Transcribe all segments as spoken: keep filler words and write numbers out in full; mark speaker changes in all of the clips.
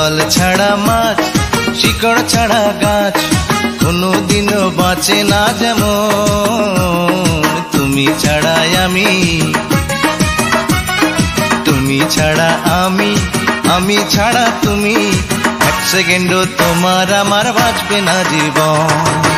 Speaker 1: জল ছাড়া মাছ, শিকড় ছাড়া গাছ, কোনোদিনও বাঁচে না যেমন তুমি ছাড়া আমি, তুমি ছাড়া আমি, আমি ছাড়া তুমি, এক সেকেন্ডও তোমার আমার বাঁচবে না জীবন।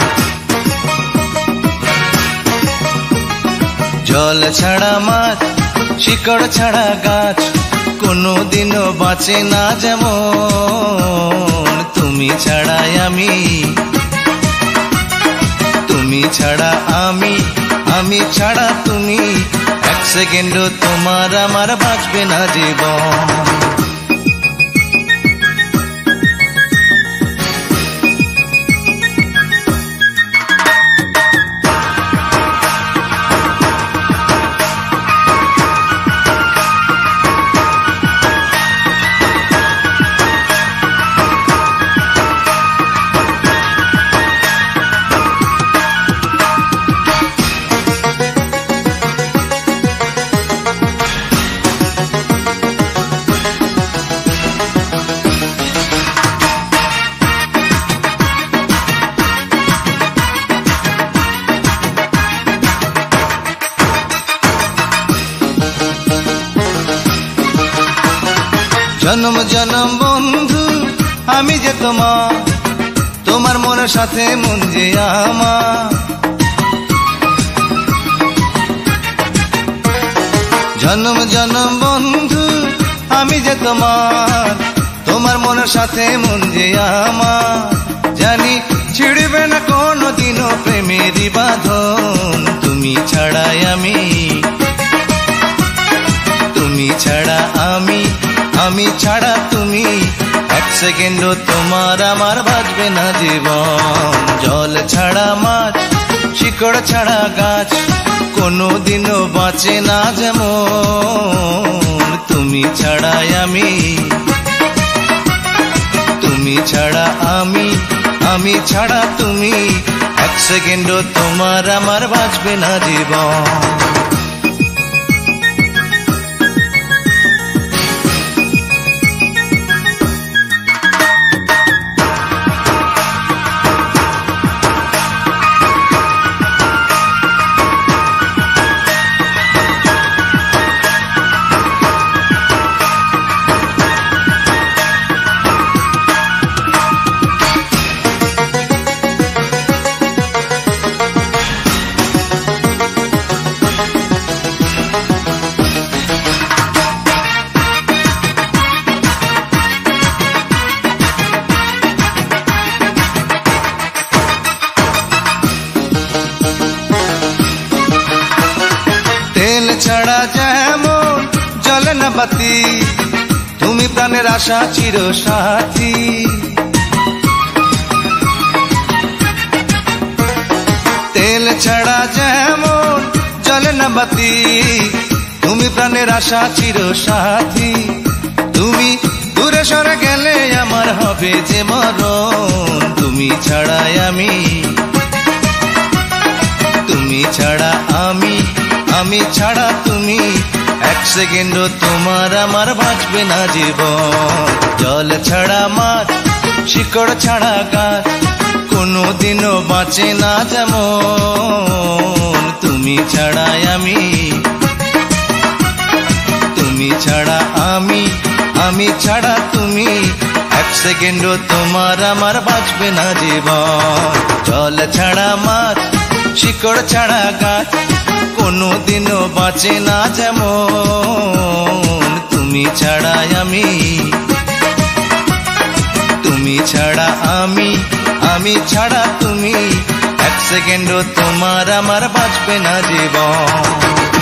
Speaker 1: জল ছাড়া মাছ, শিকড় ছাড়া গাছ, কোনোদিনও বাঁচে না যেমন তুমি ছাড়া আমি, তুমি ছাড়া আমি, আমি ছাড়া তুমি, এক সেকেন্ডও তোমার আমার বাঁচবে না জীবন। জনম জনম বন্ধু আমি যে তোমার, তোমার মনের সাথে মন যে আমার। জনম জনম বন্ধু আমি যে তোমার, তোমার মনের সাথে মন যে আমার। জানি ছিড়বে না কোনো দিনও প্রেমেরই বাঁধন তুমি ছাড়াই আমি, তুমি ছাড়া আমি, আমি ছাড়া তুমি, এক সেকেন্ডও তোমার আমার বাঁচবে না জীবন। জল ছাড়া মাছ, শিকড় ছাড়া গাছ, কোনোদিনও বাঁচে না যেমন তুমি ছাড়া আমি, তুমি ছাড়া আমি, আমি ছাড়া তুমি, এক সেকেন্ডও তোমার আমার বাঁচবে না জীবন। তেল ছাড়া যেমন জ্বলে না বাতি, তুমি প্রাণের আশা চির সাথী। তেল ছাড়া যেমন জ্বলে না বাতি, তুমি প্রাণের আশা চির সাথী। তুমি দূরে সরে গেলে আমার হবে যে মরণ তুমি ছাড়া আমি, তুমি ছাড়া আমি, আমি ছাড়া তুমি, এক সেকেন্ডও তোমার আমার বাঁচবে না জীবন। জল ছাড়া মাছ, শিকড় ছাড়া গাছ, কোনোদিনও বাঁচে না যেমন তুমি ছাড়া আমি, তুমি ছাড়া আমি, আমি ছাড়া তুমি, এক সেকেন্ডও তোমার আমার বাঁচবে না জীবন। জল ছাড়া মাছ, শিকড় ছাড়া গাছ, কোনোদিনও বাঁচে না যেমন তুমি ছাড়া আমি, তুমি ছাড়া আমি, আমি ছাড়া তুমি, এক সেকেন্ডও তোমার আমার বাঁচবে না জীবন।